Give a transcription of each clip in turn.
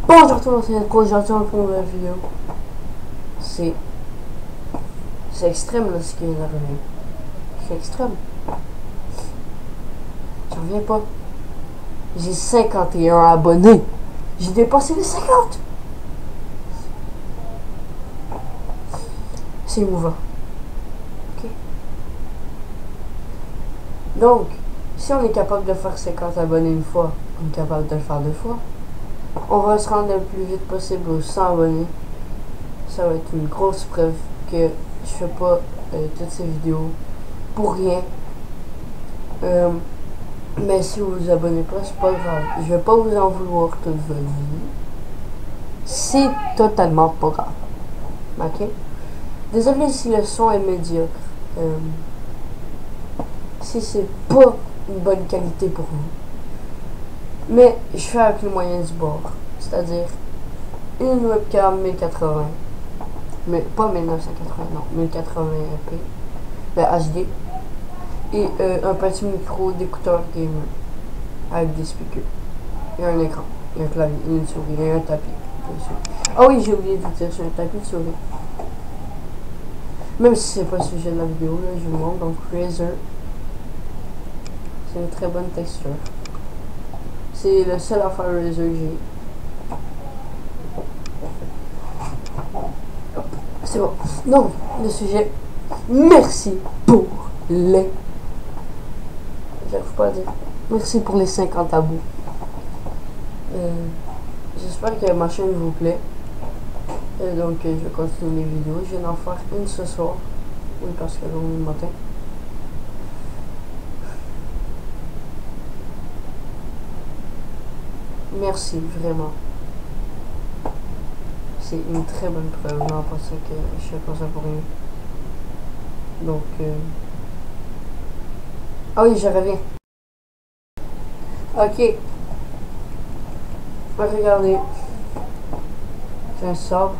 Bonjour tout le monde, c'est Nico, aujourd'hui on prend la vidéo. C'est extrême là ce qui est arrivé. C'est extrême. J'en reviens pas. J'ai 51 abonnés. J'ai dépassé les 50. C'est émouvant. Ok. Donc, si on est capable de faire 50 abonnés une fois, on est capable de le faire deux fois. On va se rendre le plus vite possible aux 100 abonnés. Ça va être une grosse preuve que je fais pas toutes ces vidéos pour rien. Mais si vous vous abonnez pas, c'est pas grave. Je vais pas vous en vouloir toute votre vie. C'est totalement pas grave. Ok? Désolé si le son est médiocre. Si c'est pas une bonne qualité pour vous. Mais je fais avec les moyens du bord. C'est-à-dire une webcam 1080. Mais pas 1980, non. 1080p. Le HD. Et un petit micro d'écouteur gamer. Avec des speakers. Et un écran. Et un clavier. Et une souris. Et un tapis. Ah oui, j'ai oublié de vous dire, c'est un tapis de souris. Même si c'est pas le sujet de la vidéo, là, je vous montre. Donc, Razer. C'est une très bonne texture. C'est le seul affaire Razer que j'ai. C'est bon. Donc, le sujet. Merci pour les. J'arrive pas à dire. Merci pour les 50 abos. J'espère que ma chaîne vous plaît. Et donc, je vais continuer les vidéos. Je viens d'en faire une ce soir. Oui, parce que l'on est le matin. Merci, vraiment. C'est une très bonne preuve. Non, pas ça que je fais pas ça pour rien. Donc, ah oui, je reviens. Ok. Regardez. C'est un sabre.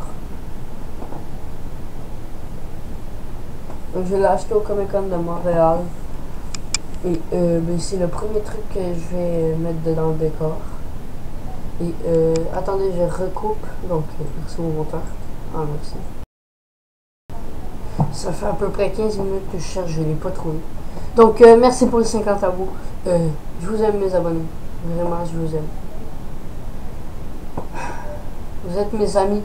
Donc, je l'ai acheté au Comic-Con de Montréal. Et ben, c'est le premier truc que je vais mettre dedans le décor. Et attendez, je recoupe. Donc, merci au monteur. Ah, merci. Ça fait à peu près 15 minutes que je cherche, je ne l'ai pas trouvé. Donc, merci pour les 50 abos. Je vous aime, mes abonnés. Vraiment, je vous aime. Vous êtes mes amis.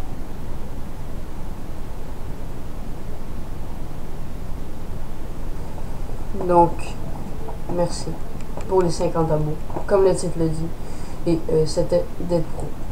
Donc, merci pour les 50 abos. Comme le titre le dit. Et c'était Dead Pro.